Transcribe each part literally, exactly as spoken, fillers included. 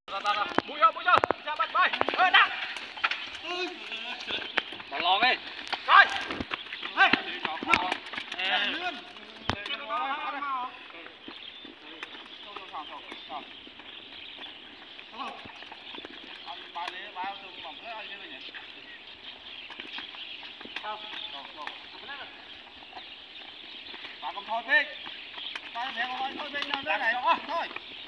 Rồi, rồi, rồi. Mũi vô, mũi vô. Ra bắt bay. Ê, nè. Bỏ lon đi. Rồi. Ê. Ê. Lươn. Cái đó nó mau. Thôi, thôi, thôi, thôi. Thôi. Thôi. Ông ba lấy ba tôi bỏng thế ai như vậy. Sao? Rồi, rồi. Bà cầm thôi đi. Ba mẹ con thôi đi nào này. Thôi.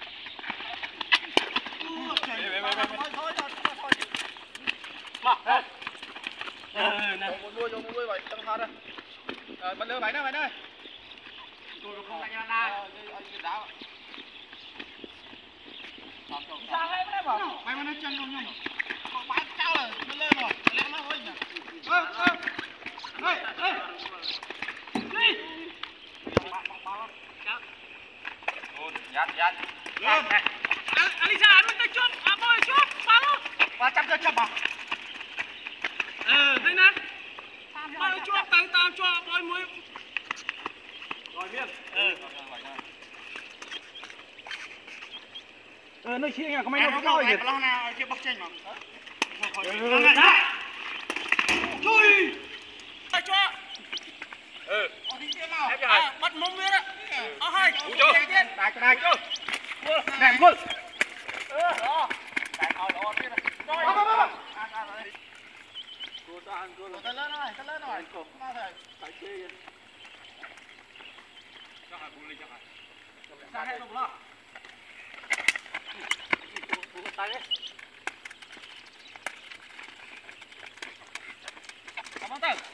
Thôi thôi thôi thôi. Mà. Ờ nè. Một đuôi cho một đuôi vậy, tăng thắt ra. Rồi, bật lửa bảy nữa, bảy nữa. Tôi không đánh ra na. Ờ, anh cái đá. Sao hay đấy bảo? Mày mà nó chân không nhung. Có bãi cao là nó lên rồi, lên nó hơi nhỉ. Ơ ơ. Ê, ê. Đi. Dắt, dắt. Lên. Alisa, anh mình tới chốt, à bôi chốt, phá luôn. Và chăm cho chậm à? Ờ, đây nè. Bao chốt, tăng tam cho bôi muối. Rồi miên. Ừ. Ờ, nơi chia nhà có mấy nó có rồi. Cái lon nào kia bóc trên mà. Ừ, đấy. Chui. Tay cho. Ừ. Ở đi kia nào. À, bắt mông miên á. Ờ hai. Cú cho. Đài cho đài cho. Nè luôn. Ừ, đó. Đài thôi đó biết rồi. Rồi. Bấm bấm bấm. À à rồi. Cô ta ăn cô. Ta lên rồi, ta lên rồi. Không thể. Phải chơi vậy. Cho hai bù lên cho hai. Sang hết luôn đó. Bù tay đấy. Cảm ơn tao.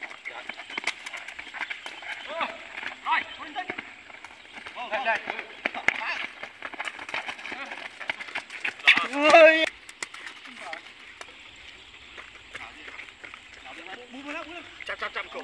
Rồi, lên tích. Đây đây. Ơi. Chậm chậm chậm cổ.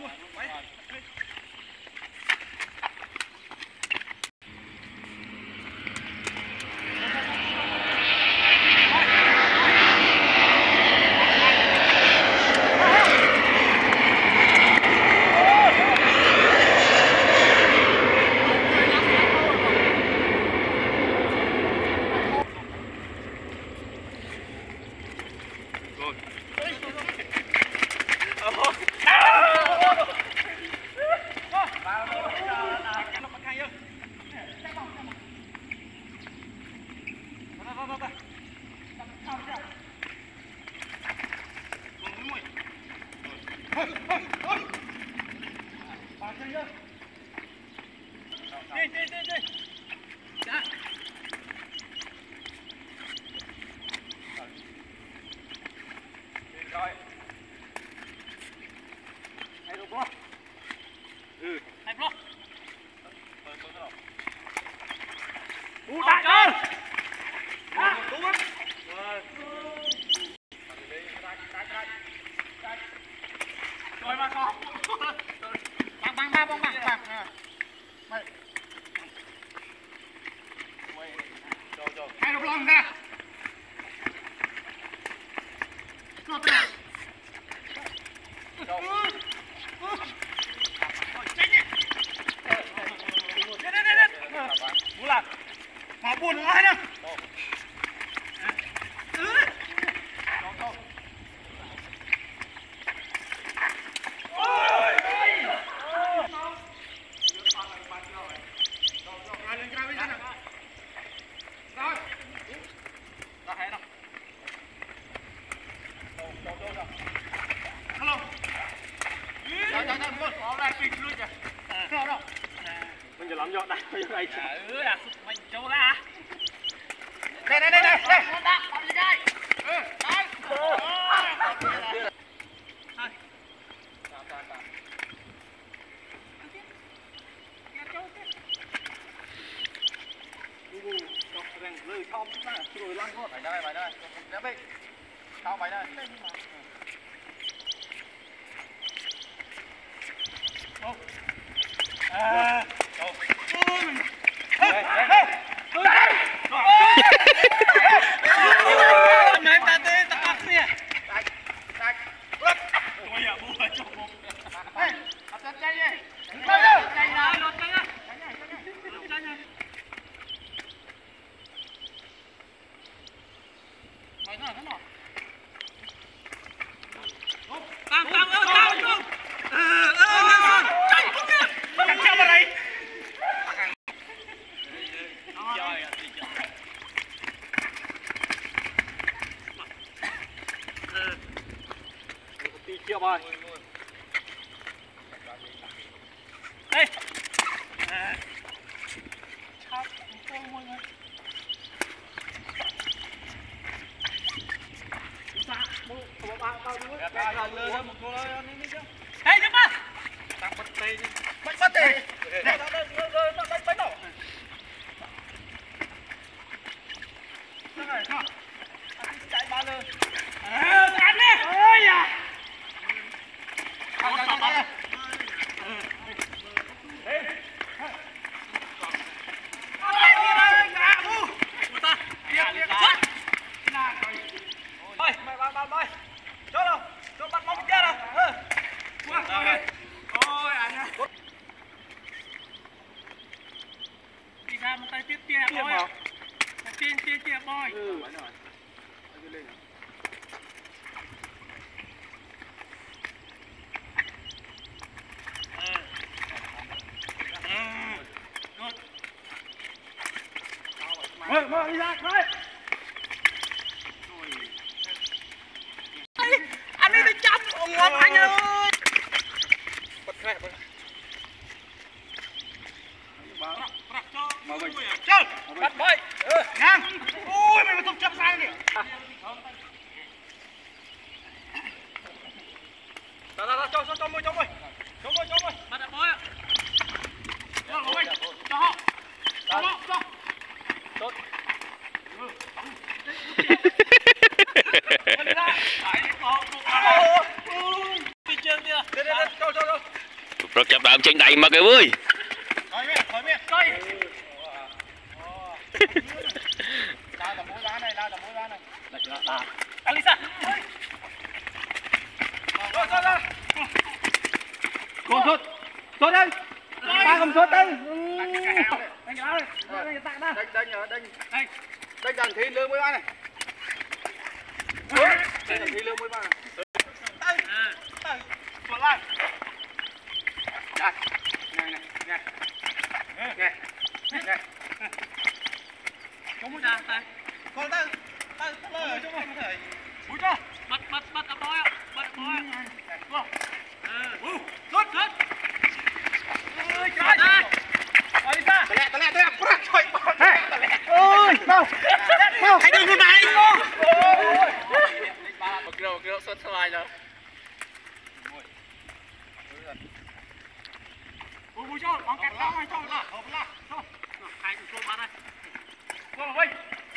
Đi đi đi đi. Dạ. Rồi. Hai đục luôn. Ừ. Hai block. Thôi thôi thôi. U đại ơi. À, đúng không? Rồi. Rồi mà con. Băng băng ba băng băng băng. Mày. Rồi rồi. Hai đục lòng ra. Cướp ra. Rồi. Rồi tránh đi. Đi đi đi. Muốn làm. Mà buồn ai nữa. Ừ. Rồi rồi. Mìnhจะล้ำยอดได้ไม่ยังไงเออมันโจล่ะđây đây đây đây đây làm gì đây ừ đây thôi tạm tạm tạm u đọc rằng lời thom ra rồi lăn thôi phải đây phải đây đéo bị sao phải đây ô à ô hey hey hey này ta tê ta cắt nè sạch sạch ướt tôi à bùa cho bùa hey học chân chay đi chay nào lột chay nhá chay nhá Tam tam ơi tam không. Ờ ờ chạy không nha. Cắt treo vào đây. Chơi à, chơi. Ờ. Tí chưa rồi. Đây. À. Chắp tôi mọi người. Hey, giúp ba. Tăng bắt tay đi. Bắt bắt tay. Này, nó nó nó nó đánh bắn đâu. Thế này, ha. Anh chạy ba lên. À, đánh đi. Ôi à. Ăn ăn ăn. Đi. Ôi, ngã bu. Người ta. Điệp điệp xuất. Ôi, mày ba ba mày. Cho đâu. Cho bắt bóng chết đâu. Ừ. Ôi. Ôi anh ơi. Đi ra một tay tiếp tia boy. Tia tia tia boy. Ừ, đúng rồi. Đi lên. Ờ. Ờ. Good. Mời, mời đi ra, mời. Anh đi chăm ông ngọc anh ơi. Bật khai bật. Chơi. Bắt bơi. Ừ. Ngang. Ui mày mà không chấp sai nè. Đó đó cho cho cho môi cho môi. Cho môi cho môi. Bắt đặt bơi ạ. Cho môi. Cho họ. Cho họ cho. Tốt. Ừ. Rồi chập đạn trên đầy mà kìa ơi. Thôi miệng, thôi miệng, coi. Lao tầm mũi đá này, lao tầm mũi đá này. Alisa. Rồi, rồi, rồi. Con sốt. Sốt đây. Ba cầm sốt đây. Đánh cái áo này. Đánh cái áo này. Đánh cái tạng ra. Đánh, đánh, đánh. Đánh. Đánh đàn thi lương mũi ba này. Đánh đàn thi lương mũi ba này. Đây. Đây. Xuống lại. Đây. Này này, này. Này. Này. Chống mũi ra, tay. Con tay. Tay, tay ở chỗ này có thể. Mũi cho. Bắt bắt bắt áp bói ạ. Bắt bói ạ. Wow. Ừ. Rút, rút. Ôi trời ơi. Rồi đi xa. Tè lẹ, tè lẹ, tè lẹ. Trời ơi. Ôi, đâu. Đâu. Hãy đừng có này. Ôi. Một kilo, một kilo sốt xoài rồi. Ui, ui cho, bóng cắt đó, cho là, hợp là. Cho. Hai cùng ba đây. Qua vào bên.